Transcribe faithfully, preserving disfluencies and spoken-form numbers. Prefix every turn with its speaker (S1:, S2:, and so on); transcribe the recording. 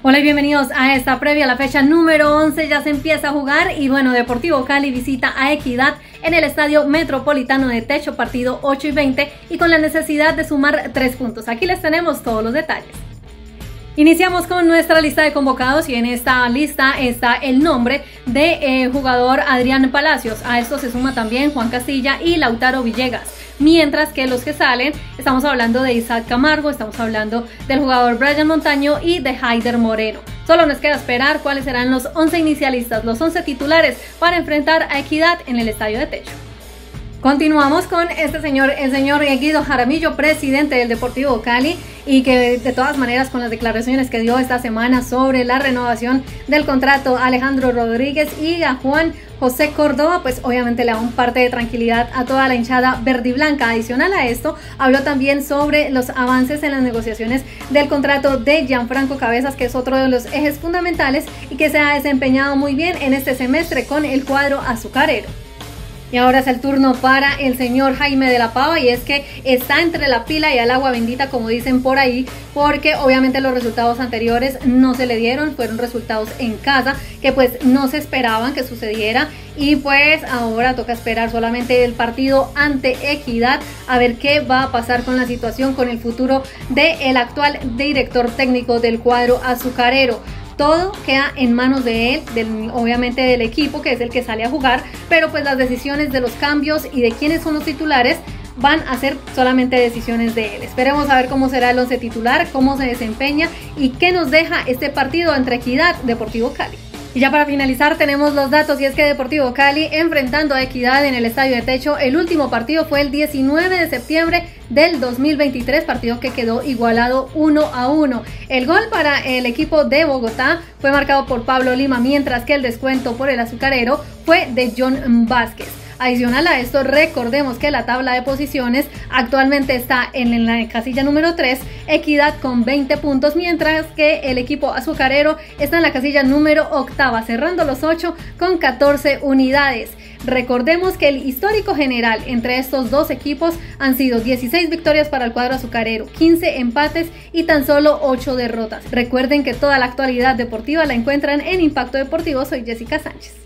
S1: Hola y bienvenidos a esta previa, la fecha número once ya se empieza a jugar y bueno, Deportivo Cali visita a Equidad en el Estadio Metropolitano de Techo, partido ocho y veinte y con la necesidad de sumar tres puntos. Aquí les tenemos todos los detalles. Iniciamos con nuestra lista de convocados y en esta lista está el nombre de eh, jugador Adrián Palacios. A esto se suma también Juan Castilla y Lautaro Villegas. Mientras que los que salen, estamos hablando de Isaac Camargo, estamos hablando del jugador Brian Montaño y de Haider Moreno. Solo nos queda esperar cuáles serán los once inicialistas, los once titulares para enfrentar a Equidad en el Estadio de Techo. Continuamos con este señor, el señor Guido Jaramillo, presidente del Deportivo Cali, y que de todas maneras con las declaraciones que dio esta semana sobre la renovación del contrato a Alejandro Rodríguez y a Juan José Córdoba, pues obviamente le da un parte de tranquilidad a toda la hinchada verde y blanca. Adicional a esto, habló también sobre los avances en las negociaciones del contrato de Gianfranco Cabezas, que es otro de los ejes fundamentales y que se ha desempeñado muy bien en este semestre con el cuadro azucarero. Y ahora es el turno para el señor Jaime de la Pava, y es que está entre la pila y el agua bendita, como dicen por ahí, porque obviamente los resultados anteriores no se le dieron, fueron resultados en casa que pues no se esperaban que sucediera, y pues ahora toca esperar solamente el partido ante Equidad a ver qué va a pasar con la situación, con el futuro del actual director técnico del cuadro azucarero. Todo queda en manos de él, del, obviamente del equipo, que es el que sale a jugar, pero pues las decisiones de los cambios y de quiénes son los titulares van a ser solamente decisiones de él. Esperemos a ver cómo será el once titular, cómo se desempeña y qué nos deja este partido entre Equidad y Deportivo Cali. Y ya para finalizar tenemos los datos, y es que Deportivo Cali enfrentando a Equidad en el Estadio de Techo, el último partido fue el diecinueve de septiembre del dos mil veintitrés, partido que quedó igualado uno a uno. El gol para el equipo de Bogotá fue marcado por Pablo Lima, mientras que el descuento por el azucarero fue de John Vázquez. Adicional a esto, recordemos que la tabla de posiciones actualmente está en la casilla número tres, Equidad con veinte puntos, mientras que el equipo azucarero está en la casilla número octava, cerrando los ocho con catorce unidades. Recordemos que el histórico general entre estos dos equipos han sido dieciséis victorias para el cuadro azucarero, quince empates y tan solo ocho derrotas. Recuerden que toda la actualidad deportiva la encuentran en Impacto Deportivo. Soy Jessica Sánchez.